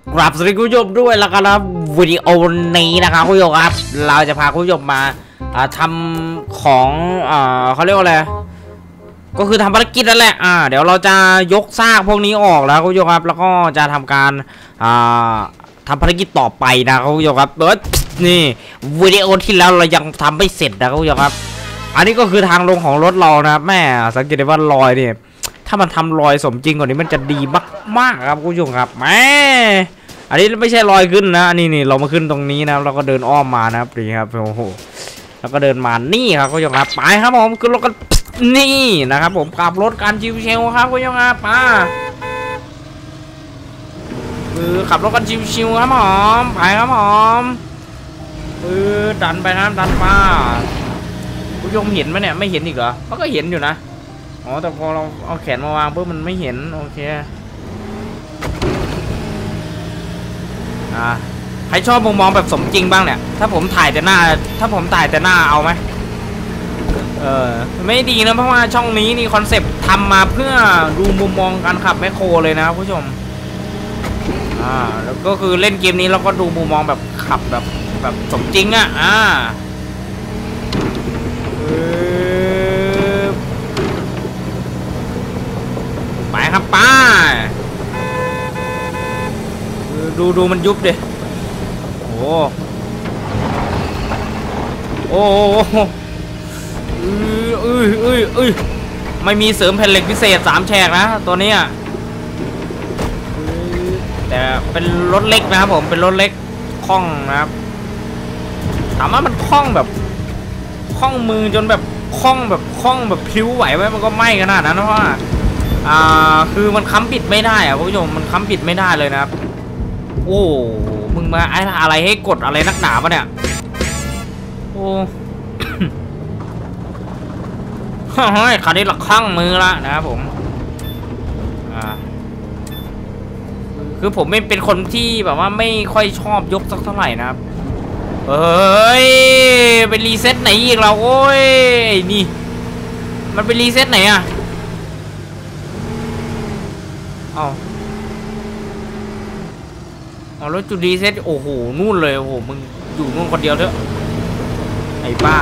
กราบสวัสดีคุณผู้ชมด้วยแล้วกันนะวิดีโอนี้นะครับคุณผู้ชมครับเราจะพาคุณผู้ชมมาทำของเขาเรียกว่าอะไรก็คือทำภารกิจนั่นแหละเดี๋ยวเราจะยกซากพวกนี้ออกแล้วคุณผู้ชมครับแล้วก็จะทำการทำภารกิจต่อไปนะคุณผู้ชมครับนี่วิดีโอที่แล้วเรายังทำไม่เสร็จนะคุณผู้ชมครับอันนี้ก็คือทางลงของรถเรานะแม่สังเกตได้ว่ารอยเนี่ยถ้ามันทำรอยสมจริงกว่านี้มันจะดีมากๆครับคุณผู้ชมครับแม่อันนี้ไม่ใช่รอยขึ้นนะนี่เรามาขึ้นตรงนี้นะเราก็เดินอ้อมมานะครับนี่ครับโอ้โหแล้วก็เดินมานี่ครับคุณผู้ชมครับไปครับผมขึ้นรถกันนี่นะครับผมขับรถการชิวๆครับคุณผู้ชมครับขับรถกันชิวๆครับผมไปครับผมดันไปครับดันมาคุณผู้ชมเห็นไหมเนี่ยไม่เห็นอีกเหรอมันก็เห็นอยู่นะอ๋อแต่พอเราเอาแขนมาวางปุ๊บมันไม่เห็นโอเคใครชอบมุมมองแบบสมจริงบ้างเนี่ยถ้าผมถ่ายแต่หน้าเอาไหมไม่ดีนะเพราะว่าช่องนี้นี่คอนเซปต์ทำมาเพื่อดูมุมมองการขับแมคโครเลยนะผู้ชมแล้วก็คือเล่นเกมนี้เราก็ดูมุมมองแบบขับแบบสมจริงไปครับป้าดูมันยุบดิโอ้ไม่มีเสริมแผ่นเหล็กพิเศษ3แฉกนะตัวนี้แต่เป็นรถเล็กนะครับผมเป็นรถเล็กคล่องนะครับถามว่ามันคล่องแบบคล่องมือจนแบบคล่องแบบพลิ้วไหวไหมมันก็ไม่ขนาดนั้นเพราะว่าคือมันค้ำปิดไม่ได้คุณผู้ชมมันค้ำปิดไม่ได้เลยนะครับโอ้มึงมาอะไรให้กดอะไรนักหนาปะเนี่ยโอ้เฮ้ยคันนี้หลักข้างมือละนะครับผมคือผมไม่เป็นคนที่แบบว่าไม่ค่อยชอบยกสักเท่าไหร่นะครับเป็นรีเซ็ตไหนอีกเราโอ้ยนี่มันเป็นรีเซ็ตไหนเอาแล้วจุดรีเซ็ตโอ้โหนู่นเลยโอ้โหมึงอยู่นู่นคนเดียวเถอะไอ้บ้า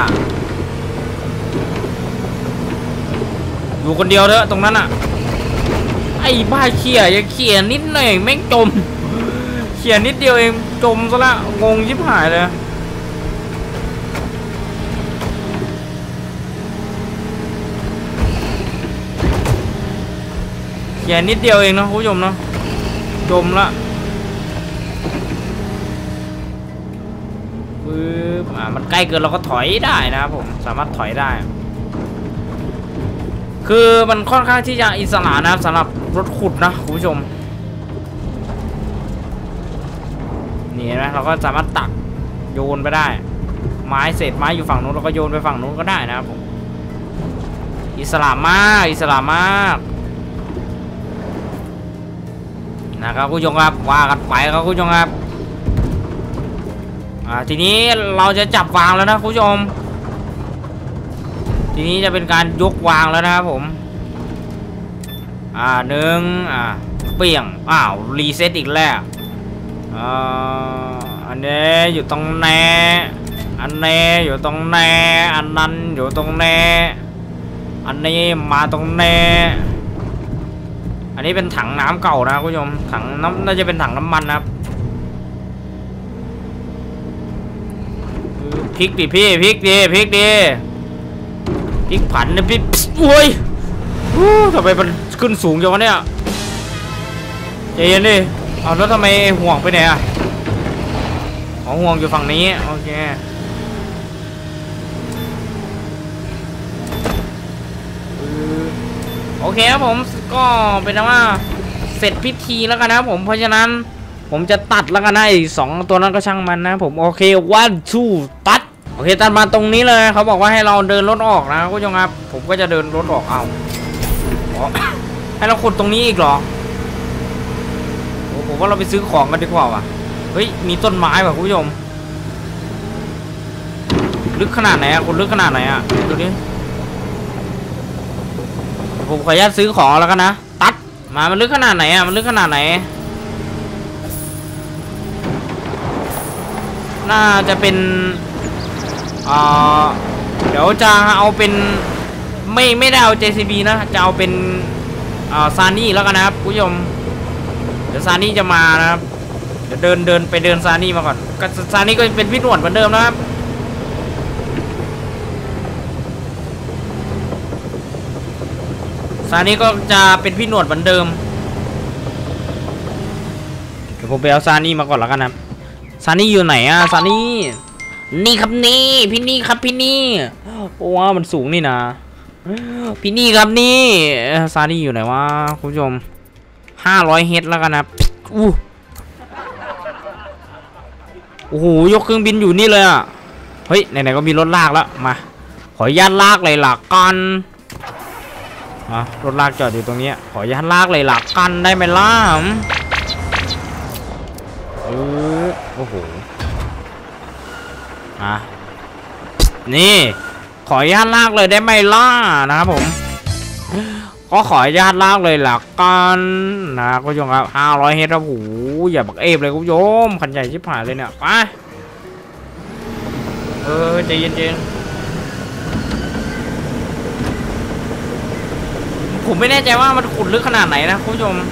อยู่คนเดียวเถอะตรงนั้นไอ้บ้าเขี่ยยังเขี่ยนิดหน่อยแม่งจมเขี่ยนิดเดียวเองจมซะละงงชิบหายเลยเขี่ยนิดเดียวเองนะคุณผู้ชมเนาะจมละมันใกล้เกินเราก็ถอยได้นะครับผมสามารถถอยได้คือมันค่อนข้างที่จะอิสระนะครับสำหรับรถขุดนะคุณผู้ชมนี่นะเราก็สามารถตักโยนไปได้ไม้เศษไม้อยู่ฝั่งนู้นเราก็โยนไปฝั่งนู้นก็ได้นะครับผมอิสระมากนะครับคุณผู้ชมครับว่ากันไปครับคุณผู้ชมครับทีนี้เราจะจับวางแล้วนะคุณผู้ชมทีนี้จะเป็นการยกวางแล้วนะครับผมหนึ่งเปี่ยงรีเซ็ตอีกแล้วอันนี้อยู่ตรงแน่อันนี้อยู่ตรงแน่อันนั้นอยู่ตรงแน่อันนี้มาตรงแน่อันนี้เป็นถังน้ำเก่านะคุณผู้ชมถังน้ำน่าจะเป็นถังน้ำมันนะครับพลิกดิพี่พลิกดิพลิกผันนะพี่โอ้ยทำไมมันขึ้นสูงจังวะเนี่ยใจเย็นดิแล้วทำไมห่วงไปไหนห่วงอยู่ฝั่งนี้โอเคครับผมก็เป็นว่าเสร็จพิธีแล้วกันนะผมเพราะฉะนั้นผมจะตัดแล้วกันนะไอ้2ตัวนั้นก็ช่างมันนะผมโอเค1 2ตัดโอเคตัดมาตรงนี้เลยเขาบอกว่าให้เราเดินรถออกนะคุณผู้ชมครับผมก็จะเดินรถออกให้เราขุดตรงนี้อีกเหรอผมว่าเราไปซื้อของกันดีกว่าว่ะเฮ้ยมีต้นไม้ว่ะคุณผู้ชมลึกขนาดไหนคุณลึกขนาดไหนดูดิผมขออนุญาตซื้อของแล้วกันนะตัดมามันลึกขนาดไหนมันลึกขนาดไหนน่าจะเป็นเดี๋ยวจะเอาเป็นไม่ได้เอา JCB นะจะเอาเป็นซานี่แล้วกันนะครับผู้ชมเดี๋ยวซานี่จะมานะครับเดี๋ยวเดินไปเดินซานี่มาก่อนก็ซานี่ก็เป็นพี่หนวดเหมือนเดิมนะครับซานี่ก็จะเป็นพี่หนวดเหมือนเดิมเดี๋ยวผมไปเอาซานี่มาก่อนแล้วกันครับซานี่อยู่ไหนอะซานี่นี่ครับนี่พี่นี่ครับพี่นี่โอ้ว้ามันสูงนี่นะพี่นี่ครับนี่ซานี่อยู่ไหนวะคุณผู้ชม500 เฮดแล้วกันนะโอ้โหยกเครื่องบินอยู่นี่เลยอ่ะเฮ้ยไหนๆก็มีรถลากแล้วมาขออนุญาตลากเลยหลักกันรถลากจอดอยู่ตรงนี้ขออนุญาตลากเลยหลักกันได้ไหมล่ะโอ้โหนี่ขออนุญาตลากเลยได้ไหมล่ะนะครับผมก็ขออนุญาตลากเลยหลักกันนะคุณผู้ชมครับ500 เฮดครับโอ้โหอย่าบักเอฟเลยคุณผู้ชมคันใหญ่ชิบหายเลยเนี่ยไปใจเย็นๆผมไม่แน่ใจว่ามันขุดลึกขนาดไหนนะคุณผู้ชม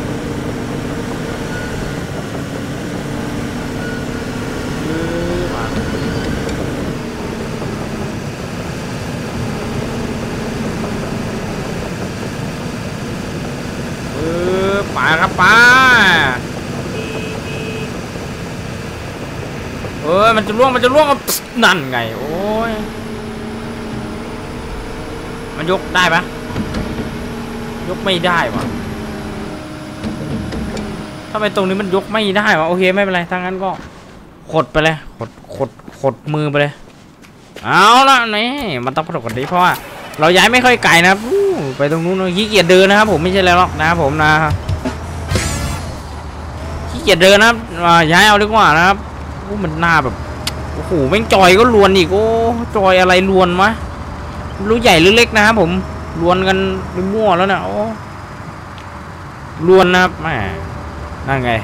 ไปครับป้ามันจะล่วงนั่นไงโอ้ยมันยกได้ปะยกไม่ได้วะทำไมตรงนี้มันยกไม่ได้วะโอเคไม่เป็นไรถ้างั้นก็ขดไปเลยขดมือไปเลยเอาละนี่มันต้องประกอบกันดีเพราะว่าเราย้ายไม่ค่อยไกลนะครับไปตรงนู้นขี้เกียจเดินนะครับผมไม่ใช่แล้วหรอกนะครับผมนะขี้เกียจเดินนะครับย้ายเอาดีกว่านะครับมันหน้าแบบโอ้โหแม่งจอยก็ลวนอีกโอ้จอยอะไรลวนวะรู้ใหญ่หรือเล็กนะครับผมลวนกันมั่วแล้วนะโอ้ลวนนะครับแม่นั่นไง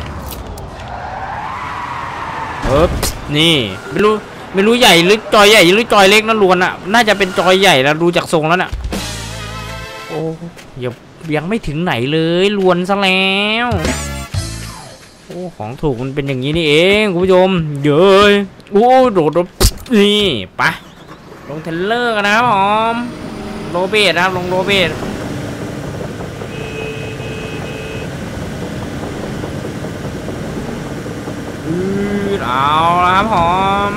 นี่ไม่รู้ใหญ่หรือจอยใหญ่หรือจอยเล็กนะลวนอ่ะน่าจะเป็นจอยใหญ่นะดูจากทรงแล้วน่ะโอ้ยังไม่ถึงไหนเลยลวนซะแล้วโอ้ของถูกมันเป็นอย่างนี้นี่เองคุณผู้ชมเยอะโอ้โดดนี่ไปลงเทเลอร์กันนะครับผมโรเบตนะครับลงโรเบตเอาละครับผม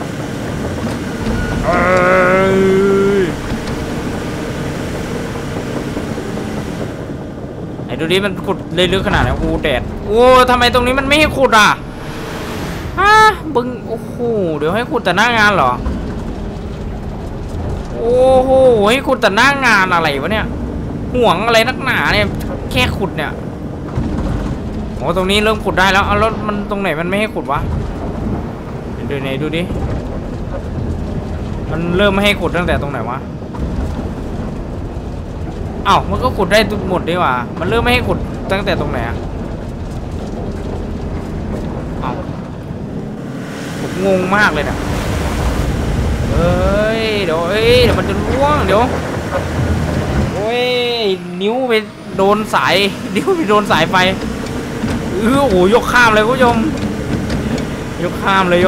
ไอ้ดูดิมันขุดเลยลึกขนาดไหนโอ้แดดโอ้ทำไมตรงนี้มันไม่ให้ขุดอ่ะบึงโอ้โหเดี๋ยวให้ขุดแต่หน้างานเหรอโอ้โหให้ขุดแต่หน้างานอะไรวะเนี่ยห่วงอะไรนักหนาเนี่ยแค่ขุดเนี่ยโอ้ตรงนี้เริ่มขุดได้แล้วเอาแล้วมันตรงไหนมันไม่ให้ขุดวะดูไหนดูดิมันเริ่มไม่ให้ขุดตั้งแต่ตรงไหนวะอ้าวมันก็ขุดได้หมดดีกว่ามันเริ่มไม่ให้ขุดตั้งแต่ตรงไหนอะอ้าวผมงงมากเลยนะเดี๋ยวมันจะล่วงเดี๋ยวโอ้ยนิ้วไปโดนสายไฟโอ้โหยกข้ามเลยคุณผู้ชมยกข้ามเลย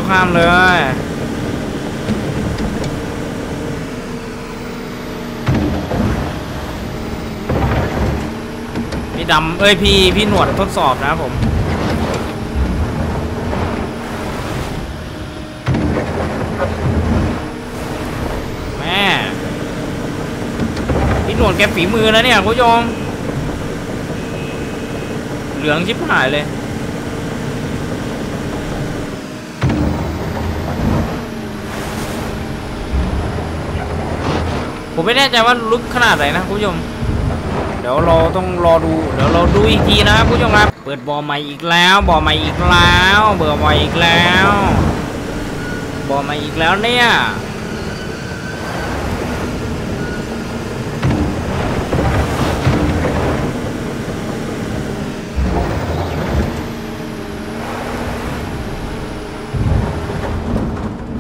พี่ดำพี่หนวดทดสอบนะครับผมแม่พี่หนวดแกฝีมือนะเนี่ยคุณผู้ชมเหลืองชิบหายเลยผมไม่แน่ใจว่าลึกขนาดไหนนะคุณผู้ชมเดี๋ยวเราต้องรอดูเดี๋ยวเราดูอีกทีนะครับคุณผู้ชมครับเปิดบ่อใหม่อีกแล้วเบื่อใหม่อีกแล้วเนี่ย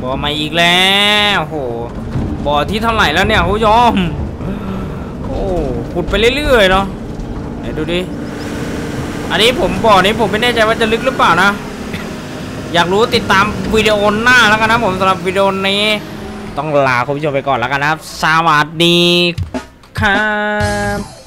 บ่อใหม่อีกแล้วโอ้โหบ่อที่เท่าไหร่แล้วเนี่ยคุณผู้ชมโอ้ขุดไปเรื่อยๆเนาะไหนดูดิอันนี้ผมบ่อนี้ผมไม่แน่ใจว่าจะลึกหรือเปล่านะอยากรู้ติดตามวิดีโอหน้าแล้วกันนะผมสำหรับวิดีโอนี้ต้องลาคุณผู้ชมไปก่อนแล้วกันนะครับสวัสดีครับ